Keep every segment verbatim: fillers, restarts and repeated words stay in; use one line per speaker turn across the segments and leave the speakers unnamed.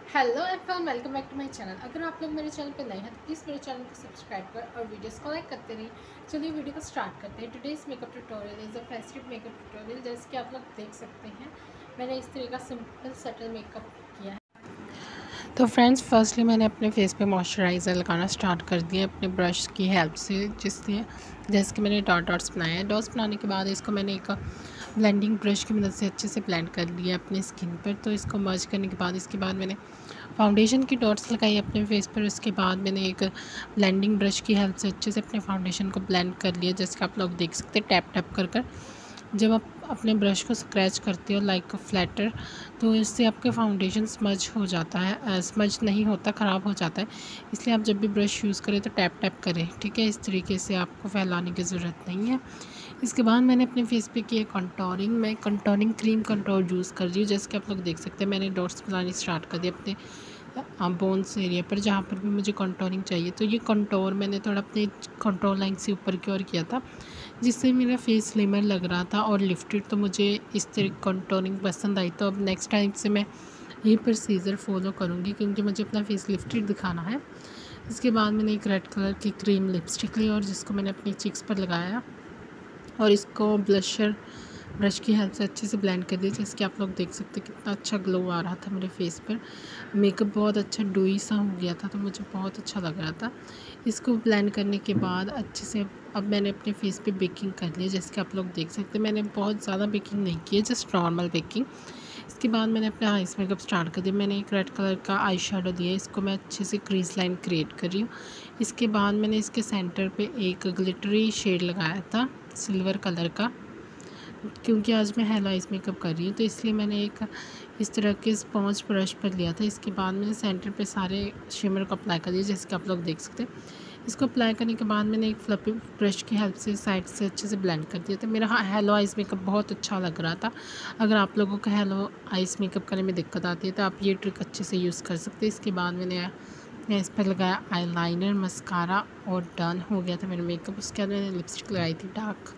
Hello everyone, welcome back to my channel. अगर आप लोग मेरे चैनल पे नए हैं तो प्लीज़ मेरे चैनल को सब्सक्राइब कर और वीडियोस को लाइक करते रहिए। चलिए वीडियो को स्टार्ट करते हैं। Today's makeup tutorial is a festive makeup tutorial. जैसे कि आप लोग देख सकते हैं, मैंने इस तरह का सिंपल सटल मेकअप किया है। तो फ्रेंड्स, फर्स्टली मैंने अपने फेस पे मॉइस्चराइज़र लगाना स्टार्ट कर दिया अपने ब्रश की हेल्प से, जिससे जैसे कि मैंने डॉट डॉट्स बनाए हैं। डॉट्स बनाने के बाद इसको मैंने एक ब्लेंडिंग ब्रश की मदद से अच्छे से ब्लेंड कर लिया अपनी स्किन पर। तो इसको मर्ज करने के बाद इसके बाद मैंने फाउंडेशन की डॉट्स लगाई अपने फेस पर। उसके बाद मैंने एक ब्लेंडिंग ब्रश की हेल्प से अच्छे से अपने फाउंडेशन को ब्लेंड कर लिया, जैसे कि आप लोग देख सकते हैं टैप टैप कर कर। जब आप अपने ब्रश को स्क्रैच करते हो लाइक फ्लैटर, तो इससे आपके फाउंडेशन स्मज हो जाता है, स्मज नहीं होता, ख़राब हो जाता है। इसलिए आप जब भी ब्रश यूज़ करें तो टैप टैप करें, ठीक है। इस तरीके से आपको फैलाने की ज़रूरत नहीं है। इसके बाद मैंने अपने फेस पे किया कंटोरिंग। मैं कंटोरिंग क्रीम कंटोर यूज़ कर रही हूँ। जैसे कि आप लोग देख सकते हैं, मैंने डॉट्स बनानी स्टार्ट कर दी अपने बोन्स एरिया पर, जहाँ पर भी मुझे कंटोरिंग चाहिए। तो ये कंटोर मैंने थोड़ा अपने कंट्रोल लाइन से ऊपर की ओर किया था, जिससे मेरा फेस स्लिमर लग रहा था और लिफ्टेड। तो मुझे इस तरह कंटोरिंग पसंद आई। तो अब नेक्स्ट टाइम से मैं ये प्रोसीजर फॉलो करूँगी, क्योंकि मुझे अपना फेस लिफ्टेड दिखाना है। इसके बाद मैंने एक रेड कलर की क्रीम लिपस्टिक ली और जिसको मैंने अपनी चिक्स पर लगाया और इसको ब्लशर ब्रश की हेल्प से अच्छे से ब्लेंड कर दिया। जैसे कि आप लोग देख सकते हैं कितना अच्छा ग्लो आ रहा था मेरे फेस पर। मेकअप बहुत अच्छा डूई सा हो गया था, तो मुझे बहुत अच्छा लग रहा था। इसको ब्लेंड करने के बाद अच्छे से अब मैंने अपने फेस पे बेकिंग कर लिया। जैसे कि आप लोग देख सकते हैं, मैंने बहुत ज़्यादा बेकिंग नहीं की है, जस्ट नॉर्मल बेकिंग। इसके बाद मैंने अपना आइस मेकअप स्टार्ट कर दिया। मैंने एक रेड कलर का आई शेडो दिया, इसको मैं अच्छे से क्रीज लाइन क्रिएट कर रही हूँ। इसके बाद मैंने इसके सेंटर पे एक ग्लिटरी शेड लगाया था सिल्वर कलर का, क्योंकि आज मैं हेलो आइस मेकअप कर रही हूँ, तो इसलिए मैंने एक इस तरह के स्पॉन्ज ब्रश पर लिया था। इसके बाद मैंने सेंटर पे सारे शिमर को अप्लाई कर दिया, जैसे कि आप लोग देख सकते हैं। इसको अप्लाई करने के बाद मैंने एक फ्लफी ब्रश की हेल्प से साइड से अच्छे से ब्लेंड कर दिया था। मेरा हाँ हेलो आइस मेकअप बहुत अच्छा लग रहा था। अगर आप लोगों को हेलो आइस मेकअप करने में दिक्कत आती है तो आप ये ट्रिक अच्छे से यूज़ कर सकते हैं। इसके बाद मैंने मैं इस पर लगाया आईलाइनर, मस्कारा और डन हो गया था मेरा मेकअप। उसके बाद मैंने लिपस्टिक लगाई थी डार्क।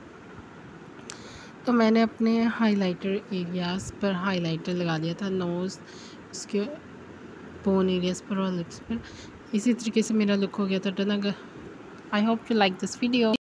तो मैंने अपने हाइलाइटर एरियाज़ पर हाइलाइटर लगा दिया था, नोज़, उसके बोन एरियाज़ पर और लिप्स पर। इसी तरीके से मेरा लुक हो गया था डन। अगर I hope you like this video.